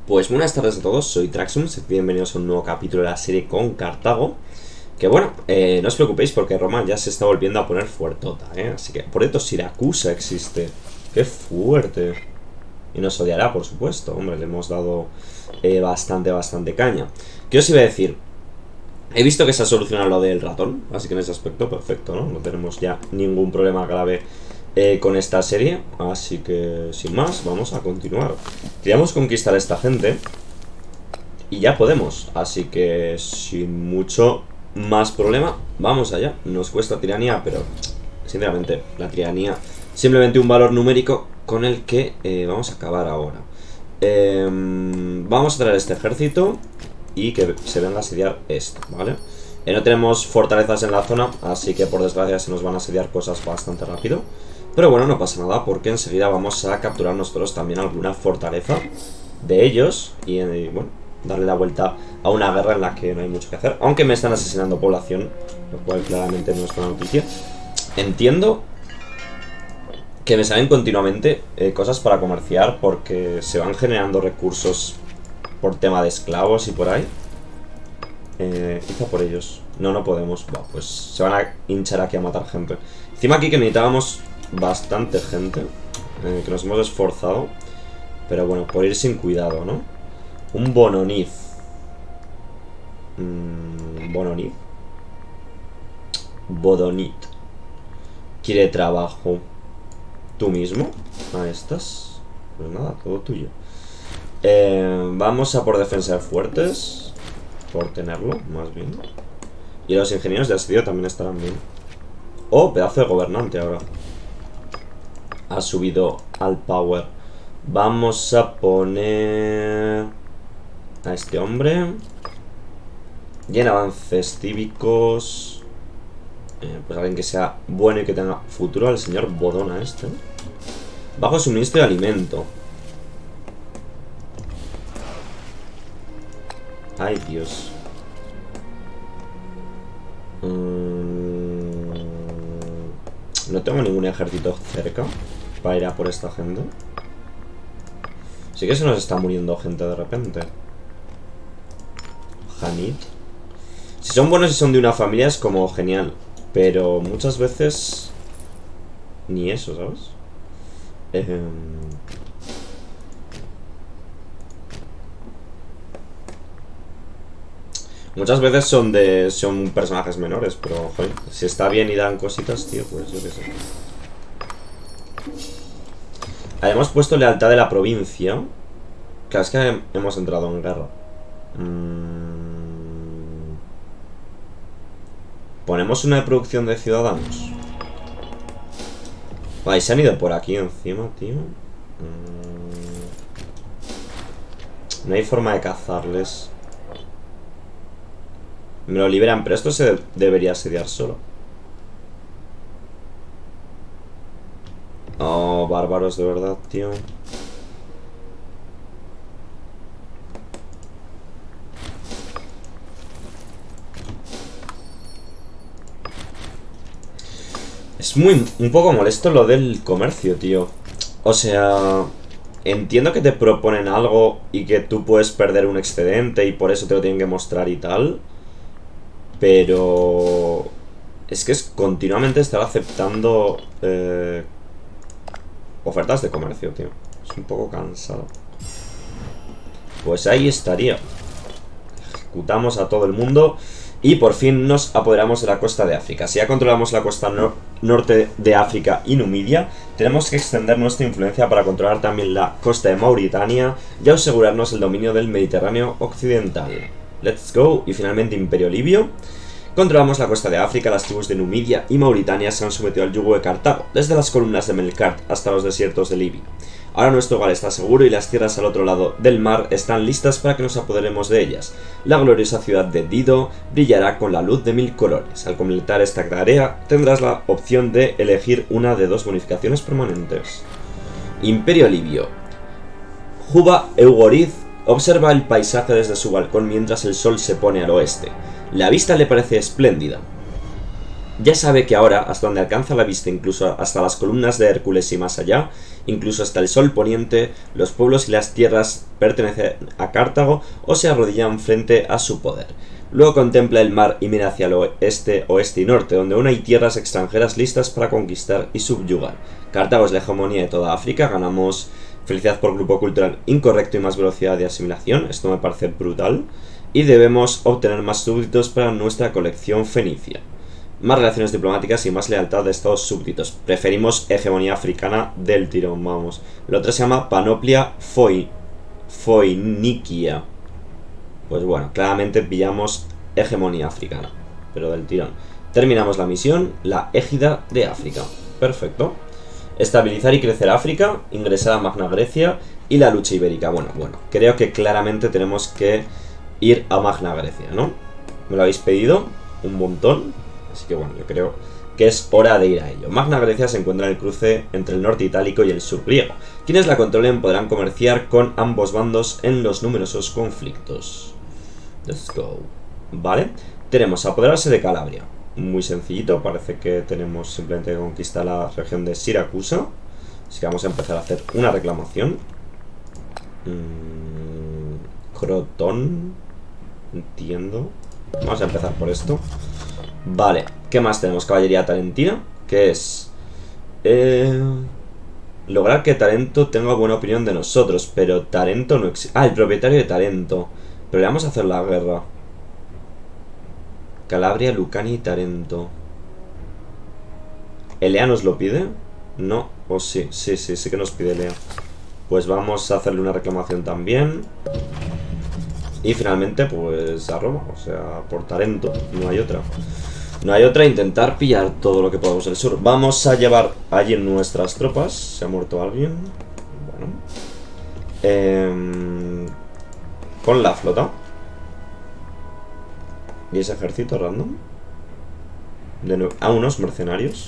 Pues buenas tardes a todos, soy Traxxum, bienvenidos a un nuevo capítulo de la serie con Cartago. Que bueno, no os preocupéis porque Roma ya se está volviendo a poner fuertota, Así que, por esto Siracusa existe. ¡Qué fuerte! Y nos odiará, por supuesto, hombre, le hemos dado bastante caña. ¿Qué os iba a decir? He visto que se ha solucionado lo del ratón, así que en ese aspecto perfecto, ¿no? No tenemos ya ningún problema grave con esta serie, así que sin más, vamos a continuar. Queríamos conquistar a esta gente y ya podemos, así que sin mucho más problema, vamos allá. Nos cuesta tiranía, pero sinceramente la tiranía simplemente un valor numérico con el que vamos a acabar ahora. Vamos a traer este ejército y que se venga a asediar esto, ¿vale? No tenemos fortalezas en la zona, así que por desgracia se nos van a asediar cosas bastante rápido. Pero bueno, no pasa nada porque enseguida vamos a capturar nosotros también alguna fortaleza de ellos y bueno, darle la vuelta a una guerra en la que no hay mucho que hacer. Aunque me están asesinando población, lo cual claramente no es buena noticia. Entiendo que me salen continuamente cosas para comerciar porque se van generando recursos por tema de esclavos y por ahí. Quizá por ellos. No podemos. Buah, pues se van a hinchar aquí a matar gente. Encima aquí que necesitábamos bastante gente, que nos hemos esforzado, pero bueno, por ir sin cuidado, ¿no? Un Bononiz. Bononiz. Bodonit. Quiere trabajo. ¿Tú mismo? A estas. Pues nada, todo tuyo. Vamos a por defensas fuertes. Por tenerlo, más bien. Y los ingenieros de asedio también estarán bien. Oh, pedazo de gobernante ahora. Ha subido al power. Vamos a poner a este hombre. Y en avances cívicos, pues alguien que sea bueno y que tenga futuro. Al señor Bodona este. Bajo suministro de alimento. Ay, Dios. No tengo ningún ejército cerca para ir a por esta gente. Sí que se nos está muriendo gente de repente. Hanit. Si son buenos y son de una familia es como genial. Pero muchas veces ni eso, ¿sabes? Muchas veces son personajes menores, pero joder, si está bien y dan cositas, tío, pues yo qué sé. Hemos puesto lealtad de la provincia. Claro, es que hemos entrado en guerra. Ponemos una de producción de ciudadanos. Vale, se han ido por aquí encima, tío. No hay forma de cazarles. Me lo liberan, pero esto se debería asediar solo. Oh, bárbaros, de verdad, tío. Es un poco molesto lo del comercio, tío. O sea, entiendo que te proponen algo y que tú puedes perder un excedente y por eso te lo tienen que mostrar y tal. Pero es que es continuamente estar aceptando ofertas de comercio, tío. Es un poco cansado. Pues ahí estaría. Ejecutamos a todo el mundo y por fin nos apoderamos de la costa de África. Si ya controlamos la costa norte de África y Numidia, tenemos que extender nuestra influencia para controlar también la costa de Mauritania y asegurarnos el dominio del Mediterráneo occidental. Let's go. Y finalmente Imperio Libio. Controlamos la costa de África, las tribus de Numidia y Mauritania se han sometido al yugo de Cartago, desde las columnas de Melkart hasta los desiertos de Libia. Ahora nuestro hogar está seguro y las tierras al otro lado del mar están listas para que nos apoderemos de ellas. La gloriosa ciudad de Dido brillará con la luz de 1000 colores. Al completar esta tarea tendrás la opción de elegir una de 2 bonificaciones permanentes. Imperio Libio. Juba Eugoriz observa el paisaje desde su balcón mientras el sol se pone al oeste. La vista le parece espléndida. Ya sabe que ahora, hasta donde alcanza la vista, incluso hasta las columnas de Hércules y más allá, incluso hasta el sol poniente, los pueblos y las tierras pertenecen a Cartago o se arrodillan frente a su poder. Luego contempla el mar y mira hacia el oeste, oeste y norte, donde aún hay tierras extranjeras listas para conquistar y subyugar. Cartago es la hegemonía de toda África, ganamos felicidad por grupo cultural incorrecto y más velocidad de asimilación, esto me parece brutal, y debemos obtener más súbditos para nuestra colección fenicia. Más relaciones diplomáticas y más lealtad de estados súbditos. Preferimos hegemonía africana del tirón, vamos. La otra se llama Panoplia Foinikia. Pues bueno, claramente pillamos hegemonía africana, pero del tirón. Terminamos la misión, la égida de África. Perfecto. Estabilizar y crecer África, ingresar a Magna Grecia y la lucha ibérica. Bueno, creo que claramente tenemos que ir a Magna Grecia, ¿no? Me lo habéis pedido un montón. Así que bueno, yo creo que es hora de ir a ello. Magna Grecia se encuentra en el cruce entre el norte itálico y el sur griego. Quienes la controlen podrán comerciar con ambos bandos en los numerosos conflictos. Let's go. Vale, tenemos apoderarse de Calabria. Muy sencillito, parece que tenemos simplemente que conquistar la región de Siracusa. Así que vamos a empezar a hacer una reclamación. Crotón. Entiendo. Vamos a empezar por esto. Vale, ¿qué más tenemos? Caballería tarentina, que es lograr que Tarento tenga buena opinión de nosotros. Pero Tarento no existe. Ah, el propietario de Tarento. Pero le vamos a hacer la guerra. Calabria, Lucani y Tarento. ¿Elea nos lo pide? No, o sí, sí que nos pide Elea. Pues vamos a hacerle una reclamación también. Y finalmente, pues a Roma, o sea, por Tarento, no hay otra. No hay otra, intentar pillar todo lo que podamos del sur. Vamos a llevar allí nuestras tropas. ¿Se ha muerto alguien? Bueno. Con la flota. ¿Y ese ejército random? De nuevo, a unos mercenarios.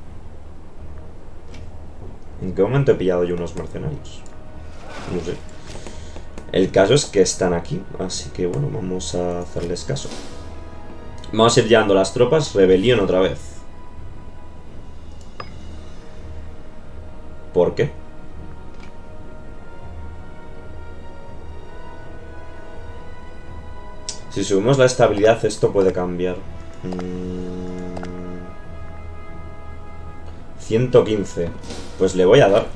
¿En qué momento he pillado yo unos mercenarios? No sé. El caso es que están aquí, así que bueno, vamos a hacerles caso. Vamos a ir llevando las tropas. Rebelión otra vez. ¿Por qué? Si subimos la estabilidad, esto puede cambiar. 115. Pues le voy a dar.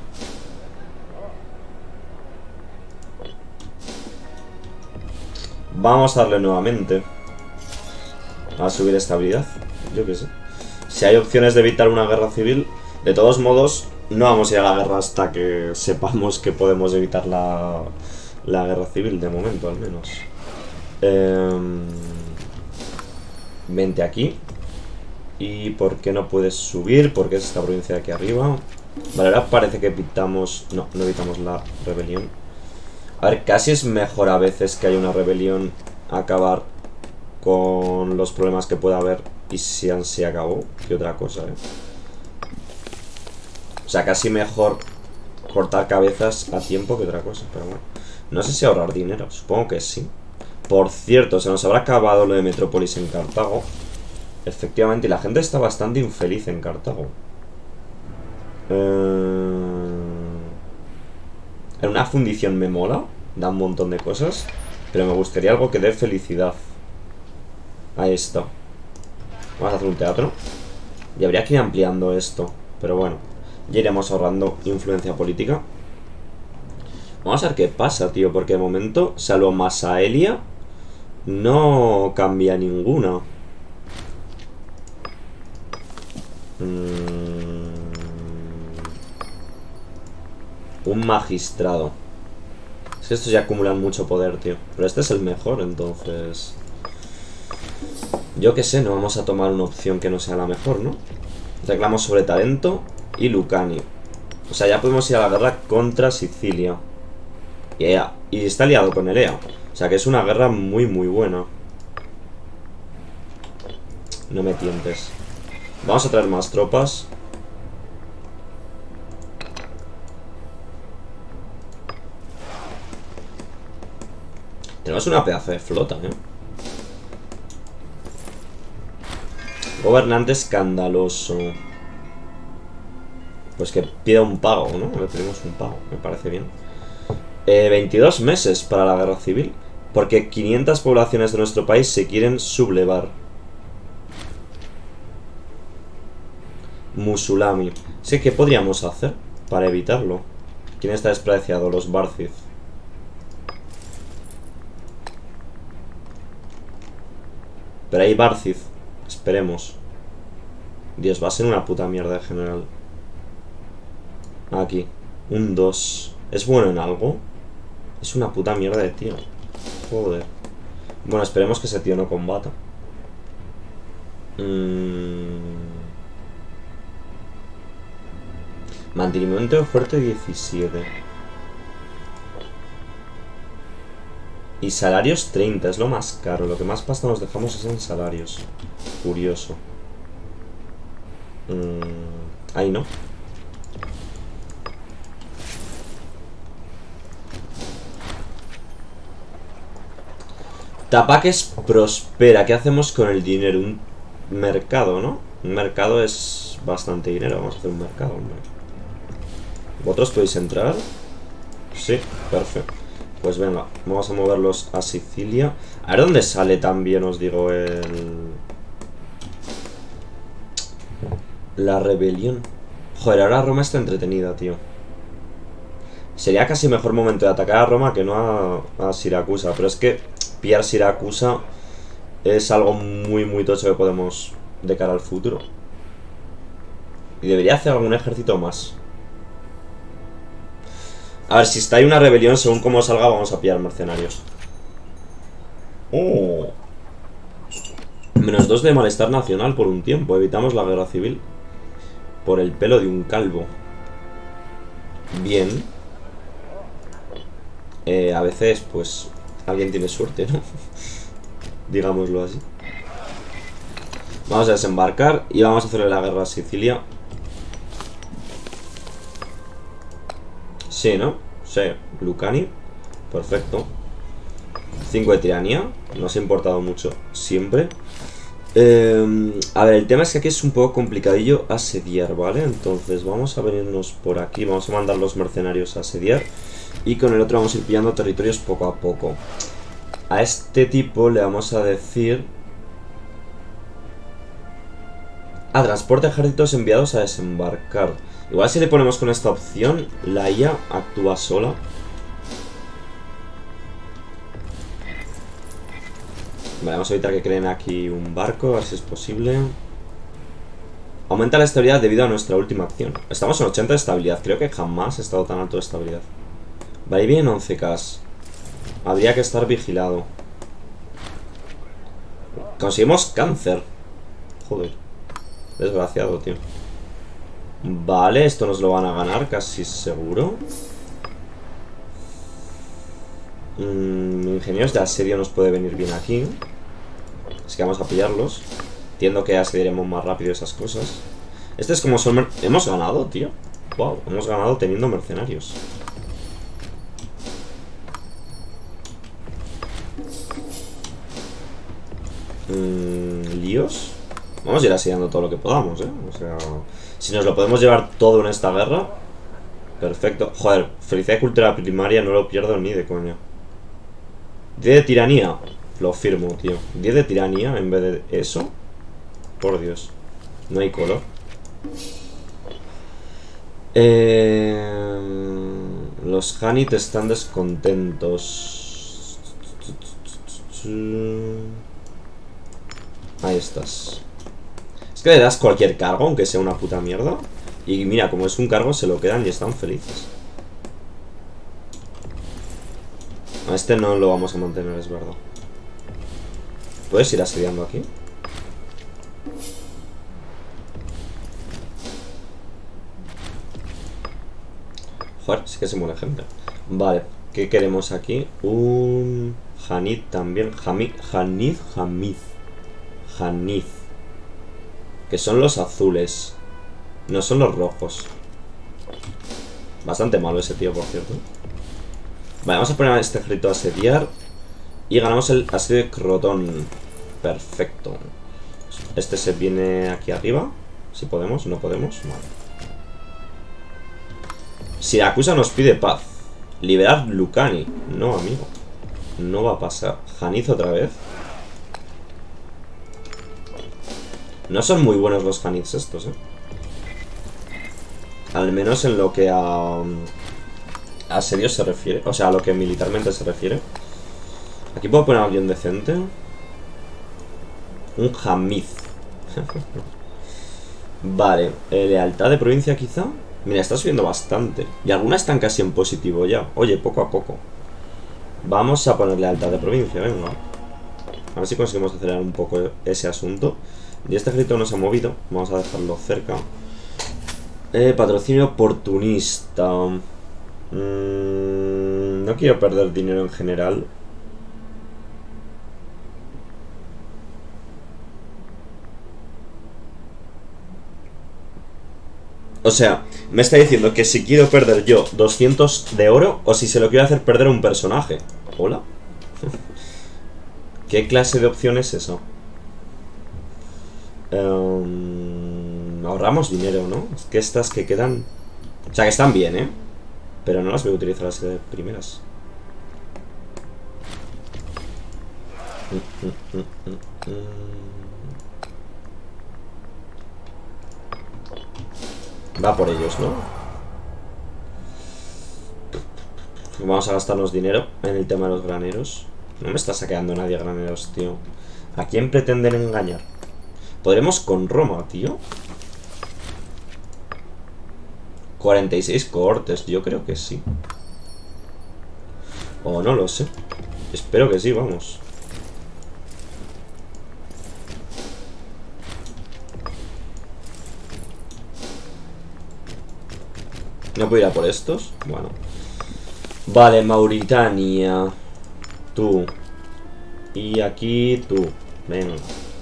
Vamos a darle nuevamente. A subir estabilidad. Yo qué sé. Si hay opciones de evitar una guerra civil, de todos modos, no vamos a ir a la guerra hasta que sepamos que podemos evitar la guerra civil, de momento al menos. Vente aquí. ¿Y por qué no puedes subir? Porque es esta provincia de aquí arriba. Vale, ahora parece que evitamos... No, no evitamos la rebelión. A ver, casi es mejor a veces que haya una rebelión acabar con los problemas que pueda haber y si se acabó que otra cosa, O sea, casi mejor cortar cabezas a tiempo que otra cosa, pero bueno. No sé si ahorrar dinero, supongo que sí. Por cierto, se nos habrá acabado lo de Metrópolis en Cartago. Efectivamente, y la gente está bastante infeliz en Cartago. En una fundición me mola, da un montón de cosas, pero me gustaría algo que dé felicidad. Ahí está. Vamos a hacer un teatro. Y habría que ir ampliando esto, pero bueno, ya iremos ahorrando influencia política. Vamos a ver qué pasa, tío, porque de momento, salvo Masaelia, no cambia ninguna. Un magistrado. Es que estos ya acumulan mucho poder, tío. Pero este es el mejor, entonces... Yo qué sé, no vamos a tomar una opción que no sea la mejor, ¿no? Reclamos sobre Tarento y Lucani. O sea, ya podemos ir a la guerra contra Sicilia. Y está aliado con Elea. O sea que es una guerra muy, muy buena. No me tientes. Vamos a traer más tropas. Tenemos una pedazo de flota, Gobernante escandaloso. Pues que pida un pago, ¿no? Le pedimos un pago, me parece bien. 22 meses para la guerra civil. Porque 500 poblaciones de nuestro país se quieren sublevar. Musulami. Sí, ¿qué podríamos hacer para evitarlo? ¿Quién está despreciado? Los Barcid. Pero hay Barcid. Esperemos. Dios, va a ser una puta mierda en general. Aquí. Un 2. ¿Es bueno en algo? Es una puta mierda de tío. Joder. Bueno, esperemos que ese tío no combata. Mantenimiento de fuerte 17. Y salarios 30, es lo más caro. Lo que más pasta nos dejamos es en salarios. Curioso. Ahí no. Tapaques prospera. ¿Qué hacemos con el dinero? Un mercado, ¿no? Un mercado es bastante dinero. Vamos a hacer un mercado, hombre. ¿Vosotros podéis entrar? Sí, perfecto. Pues venga, vamos a moverlos a Sicilia. A ver dónde sale también, os digo, la rebelión. Joder, ahora Roma está entretenida, tío. Sería casi mejor momento de atacar a Roma que no a Siracusa. Pero es que pillar Siracusa es algo muy, muy tocho que podemos de cara al futuro. Y debería hacer algún ejército más. A ver, si está ahí una rebelión, según cómo salga, vamos a pillar mercenarios. Oh. -2 de malestar nacional por un tiempo. Evitamos la guerra civil. Por el pelo de un calvo. Bien. A veces, pues, alguien tiene suerte, ¿no? Digámoslo así. Vamos a desembarcar y vamos a hacerle la guerra a Sicilia. Sí, ¿no? Sí, Lucani. Perfecto. 5 de tiranía. Nos ha importado mucho siempre. A ver, el tema es que aquí es un poco complicadillo asediar, ¿vale? Entonces vamos a venirnos por aquí. Vamos a mandar los mercenarios a asediar. Y con el otro vamos a ir pillando territorios poco a poco. A este tipo le vamos a decir... transporte de ejércitos enviados a desembarcar. Igual si le ponemos con esta opción, la IA actúa sola. Vale, vamos a evitar que creen aquí un barco, a ver si es posible. Aumenta la estabilidad debido a nuestra última acción. Estamos en 80 de estabilidad, creo que jamás he estado tan alto de estabilidad. Vale, bien 11K. Habría que estar vigilado. Conseguimos cáncer. Joder. Desgraciado, tío. Vale, esto nos lo van a ganar, casi seguro. Ingenieros de asedio nos puede venir bien aquí. Así que vamos a pillarlos. Entiendo que asediaremos más rápido esas cosas. Este es como son... Hemos ganado, tío. Wow, hemos ganado teniendo mercenarios. ¿Líos? Vamos a ir asediando todo lo que podamos, ¿eh? O sea... Si nos lo podemos llevar todo en esta guerra... Perfecto. Joder, felicidad de cultura primaria no lo pierdo ni de coña. 10 de tiranía. Lo firmo, tío. 10 de tiranía en vez de eso. Por Dios. No hay color. Los Hanit están descontentos. Ahí estás. Es que le das cualquier cargo, aunque sea una puta mierda. Y mira, como es un cargo, se lo quedan y están felices. A este no lo vamos a mantener, es verdad. ¿Puedes ir asediando aquí? Joder, sí que se muere gente. Vale, ¿qué queremos aquí? Un... Hanid también. Hanid. Que son los azules. No son los rojos. Bastante malo ese tío, por cierto. Vale, vamos a poner a este ejército a asediar. Y ganamos el asedio de Crotón. Perfecto. Este se viene aquí arriba. Si podemos, no podemos. Vale. Siracusa nos pide paz. Liberar Lucani. No, amigo. No va a pasar. Janiz otra vez. No son muy buenos los Janiz estos, Al menos en lo que a asedio se refiere. O sea, a lo que militarmente se refiere. Aquí puedo poner a alguien decente. Un Jamiz. Vale, lealtad de provincia quizá. Mira, está subiendo bastante. Y algunas están casi en positivo ya. Oye, poco a poco. Vamos a poner lealtad de provincia, venga. A ver si conseguimos acelerar un poco ese asunto. Y este ejército no se ha movido. Vamos a dejarlo cerca. Patrocinio oportunista. No quiero perder dinero en general. O sea, me está diciendo que si quiero perder yo 200 de oro o si se lo quiero hacer perder a un personaje. ¿Hola? ¿Qué clase de opción es eso? Ahorramos dinero, ¿no? Es que estas que quedan... O sea, que están bien, pero no las voy a utilizar así de primeras. Va por ellos, ¿no? Vamos a gastarnos dinero en el tema de los graneros. No me está saqueando nadie graneros, tío. ¿A quién pretenden engañar? ¿Podremos con Roma, tío? 46 cohortes, yo creo que sí. O no lo sé. Espero que sí, vamos. ¿No puedo ir a por estos? Bueno. Vale, Mauritania. Tú. Y aquí tú. Venga.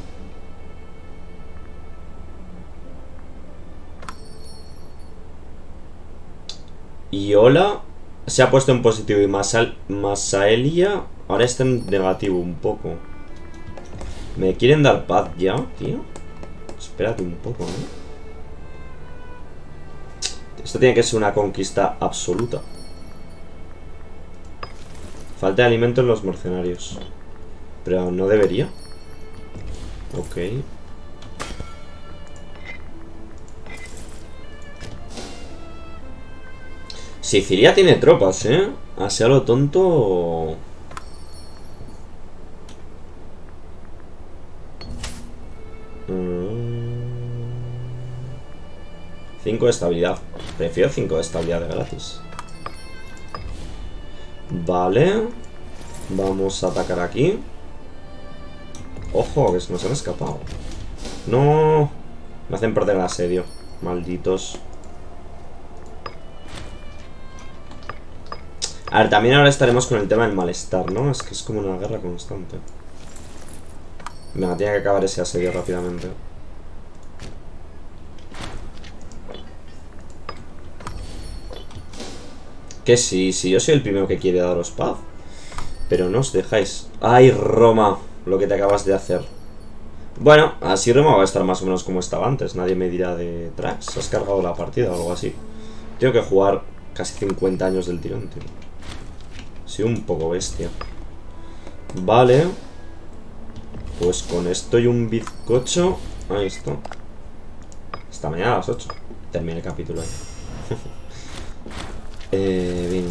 Y Ola se ha puesto en positivo y Masaelia ahora está en negativo un poco. ¿Me quieren dar paz ya, tío? Espérate un poco, Esto tiene que ser una conquista absoluta. Falta de alimento en los mercenarios. Pero no debería. Ok. Sicilia tiene tropas, Así a lo tonto... Cinco de estabilidad. Prefiero 5 de estabilidad de gratis. Vale. Vamos a atacar aquí. Ojo, que se nos han escapado. No. Me hacen perder el asedio. Malditos. A ver, también ahora estaremos con el tema del malestar, ¿no? Es que es como una guerra constante. Venga, tiene que acabar ese asedio rápidamente. Que sí, yo soy el primero que quiere daros paz. Pero no os dejáis. ¡Ay, Roma! Lo que te acabas de hacer. Bueno, así Roma va a estar más o menos como estaba antes. Nadie me dirá de Trax, has cargado la partida o algo así. Tengo que jugar casi 50 años del tirón, tío. Sí, un poco bestia. Vale. Pues con esto y un bizcocho. Ahí está. Hasta mañana a las 8. Termina el capítulo ahí. Bien.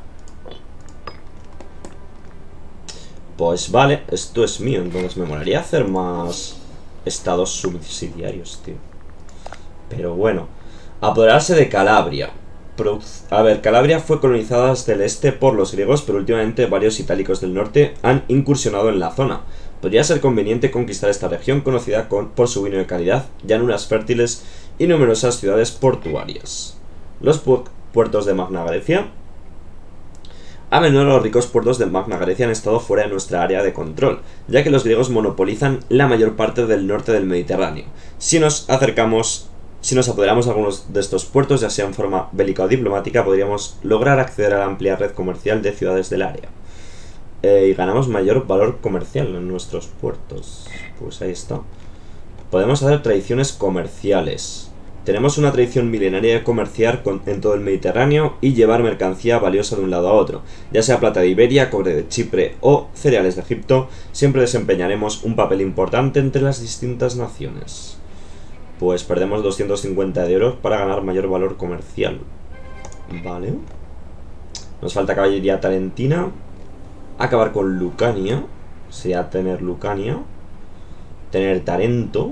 Pues vale, esto es mío. Entonces me molaría hacer más estados subsidiarios, tío. Pero bueno. Apoderarse de Calabria. A ver, Calabria fue colonizada desde el este por los griegos, pero últimamente varios itálicos del norte han incursionado en la zona. Podría ser conveniente conquistar esta región conocida por su vino de calidad, llanuras fértiles y numerosas ciudades portuarias. Los puertos de Magna Grecia. A menudo los ricos puertos de Magna Grecia han estado fuera de nuestra área de control, ya que los griegos monopolizan la mayor parte del norte del Mediterráneo. Si nos apoderamos de algunos de estos puertos, ya sea en forma bélica o diplomática, podríamos lograr acceder a la amplia red comercial de ciudades del área. Y ganamos mayor valor comercial en nuestros puertos. Pues ahí está. Podemos hacer tradiciones comerciales. Tenemos una tradición milenaria de comerciar en todo el Mediterráneo y llevar mercancía valiosa de un lado a otro. Ya sea plata de Iberia, cobre de Chipre o cereales de Egipto, siempre desempeñaremos un papel importante entre las distintas naciones. Pues perdemos 250 de oro para ganar mayor valor comercial. Vale. Nos falta caballería tarentina. Acabar con Lucania. Sería tener Lucania. Tener Tarento.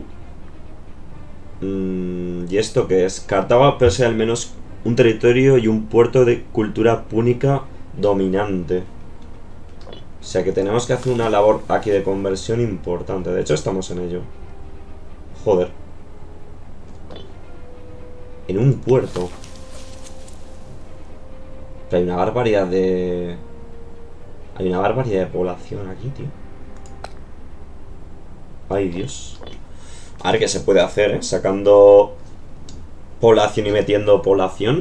¿Y esto qué es? Cartago posee al menos un territorio y un puerto de cultura púnica dominante. O sea que tenemos que hacer una labor aquí de conversión importante. De hecho estamos en ello. Joder. En un puerto. Pero hay una barbaridad de... Hay una barbaridad de población aquí, tío. Ay, Dios. A ver qué se puede hacer, ¿eh? Sacando población y metiendo población.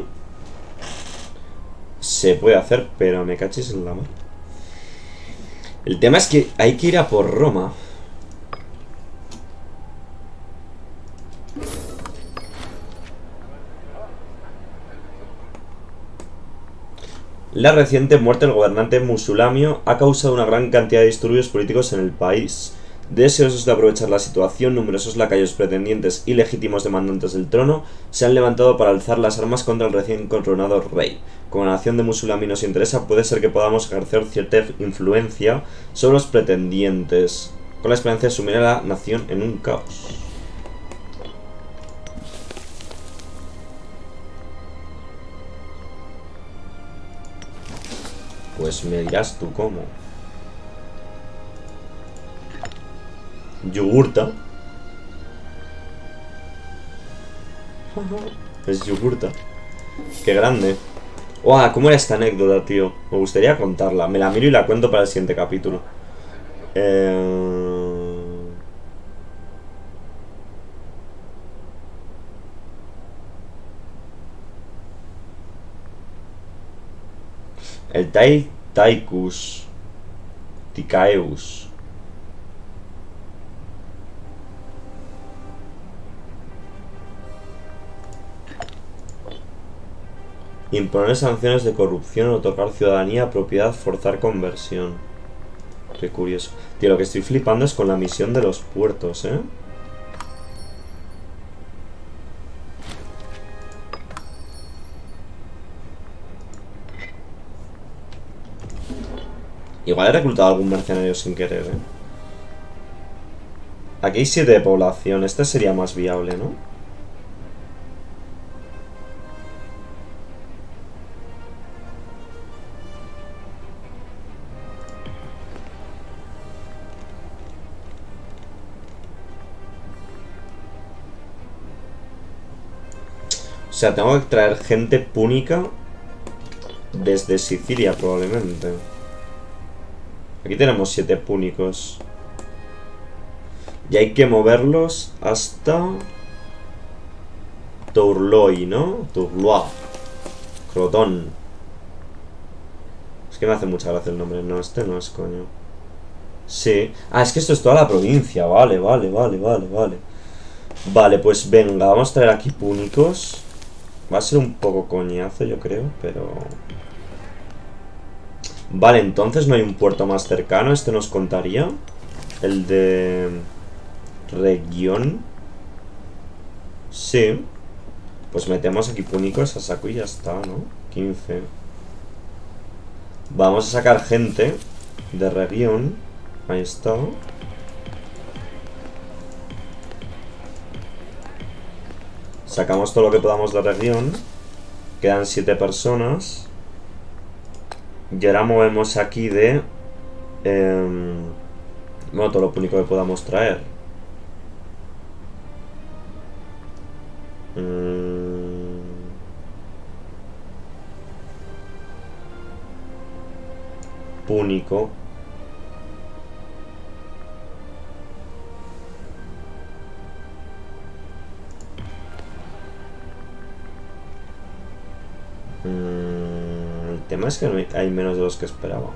Se puede hacer, pero me cachis en la mar. El tema es que hay que ir a por Roma. La reciente muerte del gobernante Musulamio ha causado una gran cantidad de disturbios políticos en el país. Deseosos de aprovechar la situación, numerosos lacayos pretendientes y legítimos demandantes del trono se han levantado para alzar las armas contra el recién coronado rey. Como la nación de Musulamio nos interesa, puede ser que podamos ejercer cierta influencia sobre los pretendientes, con la esperanza de sumir a la nación en un caos. Pues me dirás tú cómo. Yogurta. Es Yogurta. Qué grande. ¡Wow! ¿Cómo era esta anécdota, tío? Me gustaría contarla. Me la miro y la cuento para el siguiente capítulo. El Taicus. Ticaeus. Imponer sanciones de corrupción, otorgar ciudadanía, propiedad, forzar conversión. Qué curioso. Tío, lo que estoy flipando es con la misión de los puertos, ¿eh? Igual he reclutado a algún mercenario sin querer, ¿eh? Aquí hay 7 de población. Este sería más viable, ¿no? O sea, tengo que traer gente púnica desde Sicilia, probablemente. Aquí tenemos 7 púnicos. Y hay que moverlos hasta Tourloy, ¿no? Tourloy. Crotón. Es que me hace mucha gracia el nombre. No, este no es, coño. Sí. Ah, es que esto es toda la provincia. Vale. Vale, pues venga, vamos a traer aquí púnicos. Va a ser un poco coñazo, yo creo, pero... Vale, entonces no hay un puerto más cercano. Este nos contaría. El de... Región. Sí. Pues metemos aquí púnicos a saco y ya está, ¿no? 15. Vamos a sacar gente de región. Ahí está. Sacamos todo lo que podamos de región. Quedan 7 personas. Y ahora movemos aquí de... bueno, todo lo único que podamos traer. Púnico. El tema es que hay menos de los que esperaba.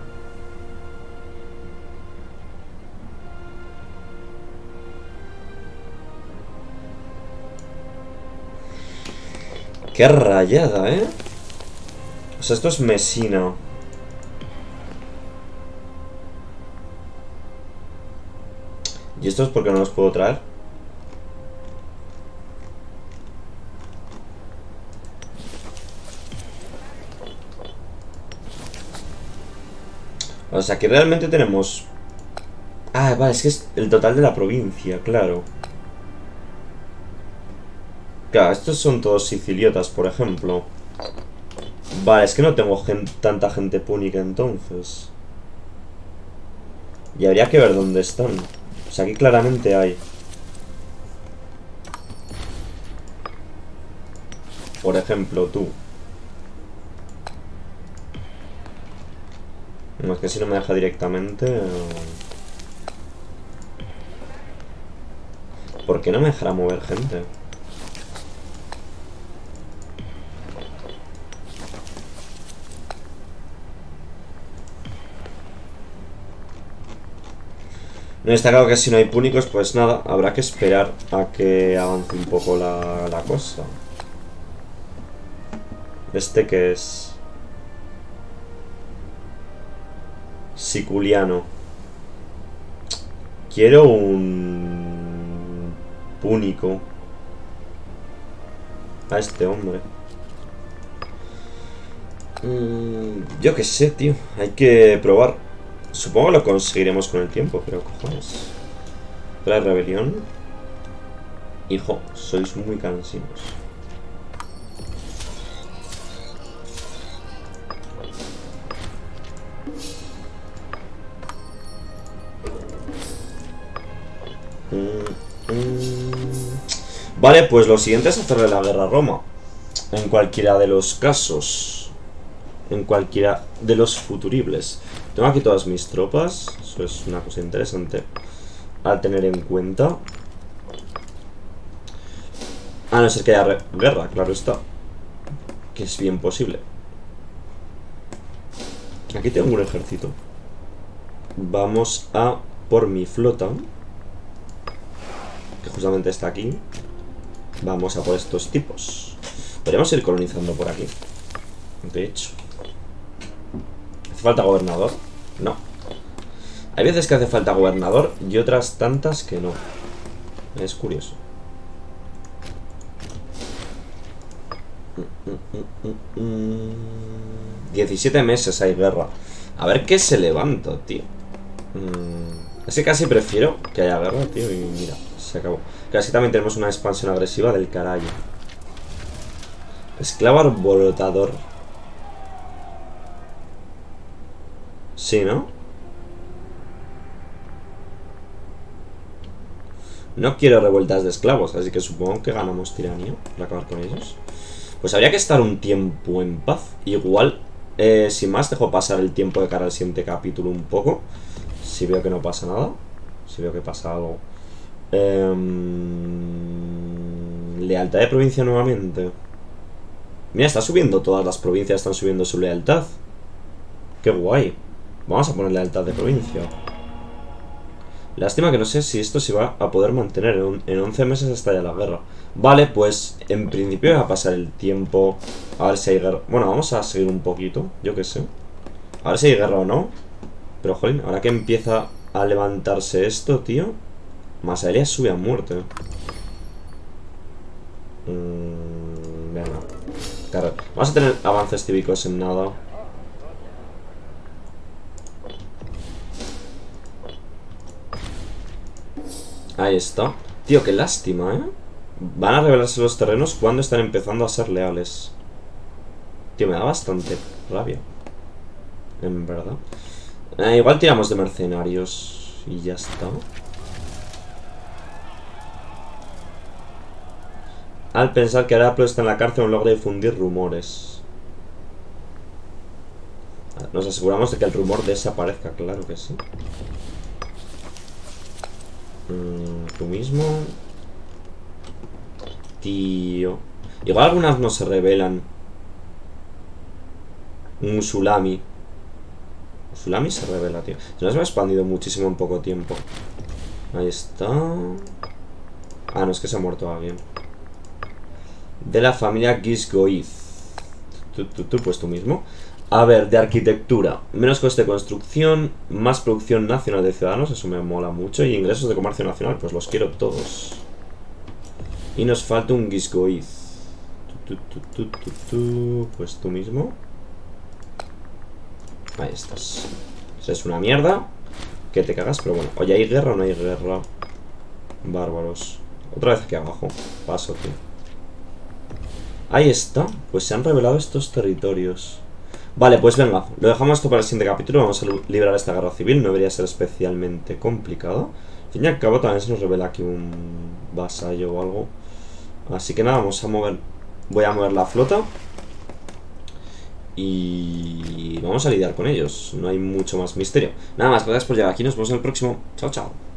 Qué rayada, ¿eh? O sea, esto es Mesina. ¿Y esto es porque no los puedo traer? O sea, que realmente tenemos... Ah, vale, es que es el total de la provincia, claro. Claro, estos son todos siciliotas, por ejemplo. Vale, es que no tengo tanta gente púnica entonces. Y habría que ver dónde están. O sea, aquí claramente hay. Por ejemplo, tú. No, es que si no me deja directamente... ¿Por qué no me dejará mover gente? No, está claro que si no hay púnicos, pues nada, habrá que esperar a que avance un poco la cosa. ¿Este qué es? Siculiano. Quiero un... púnico. A este hombre. Yo qué sé, tío. Hay que probar. Supongo que lo conseguiremos con el tiempo, pero cojones. La rebelión. Hijo, sois muy cansinos. Vale, pues lo siguiente es hacerle la guerra a Roma. En cualquiera de los casos. En cualquiera de los futuribles. Tengo aquí todas mis tropas. Eso es una cosa interesante a tener en cuenta. A no ser que haya guerra, claro está. Que es bien posible. Aquí tengo un ejército. Vamos a por mi flota, que justamente está aquí. Vamos a por estos tipos. Podríamos ir colonizando por aquí. De hecho, ¿hace falta gobernador? No. Hay veces que hace falta gobernador y otras tantas que no. Es curioso. 17 meses hay guerra. A ver qué se levanta, tío. Es que casi prefiero que haya guerra, tío. Y mira, se acabó. Casi también tenemos una expansión agresiva del carajo. Esclavo alborotador. Sí, ¿no? No quiero revueltas de esclavos, así que supongo que ganamos tiranía para acabar con ellos. Pues habría que estar un tiempo en paz. Igual, sin más, dejo pasar el tiempo de cara al siguiente capítulo un poco. Si veo que no pasa nada. Si veo que pasa algo. Lealtad de provincia nuevamente. Mira, está subiendo, todas las provincias están subiendo su lealtad. Qué guay. Vamos a poner lealtad de provincia. Lástima que no sé si esto se va a poder mantener. En 11 meses estalla la guerra. Vale, pues en principio va a pasar el tiempo. A ver si hay guerra. Bueno, vamos a seguir un poquito, yo qué sé. A ver si hay guerra o no. Pero, jolín, ahora que empieza a levantarse esto, tío. Masalia sube a muerte. Venga. Claro. Vamos a tener avances cívicos en nada. Ahí está. Tío, qué lástima, ¿eh? Van a revelarse los terrenos cuando están empezando a ser leales. Tío, me da bastante rabia. En verdad. Igual tiramos de mercenarios. Y ya está. Al pensar que Araplo está en la cárcel, aún logra difundir rumores. Nos aseguramos de que el rumor desaparezca, claro que sí. Tú mismo. Tío. Igual algunas no se revelan. Musulami. Musulami se revela, tío. Se nos ha expandido muchísimo en poco tiempo. Ahí está. Ah, no, es que se ha muerto alguien. De la familia Gisgoith. Pues tú mismo. A ver, de arquitectura. Menos coste de construcción, más producción nacional de ciudadanos, eso me mola mucho. Y ingresos de comercio nacional, pues los quiero todos. Y nos falta un Gisgoith. Pues tú mismo. Ahí estás. Es una mierda que te cagas, pero bueno. Oye, ¿hay guerra o no hay guerra? Bárbaros. Otra vez aquí abajo. Paso, tío. Ahí está. Pues se han revelado estos territorios. Vale, pues venga. Lo dejamos esto para el siguiente capítulo. Vamos a librar esta guerra civil. No debería ser especialmente complicado. Al fin y al cabo también se nos revela aquí un vasallo o algo. Así que nada, vamos a mover. Voy a mover la flota. Y vamos a lidiar con ellos. No hay mucho más misterio. Nada más, gracias por llegar aquí. Nos vemos en el próximo. Chao, chao.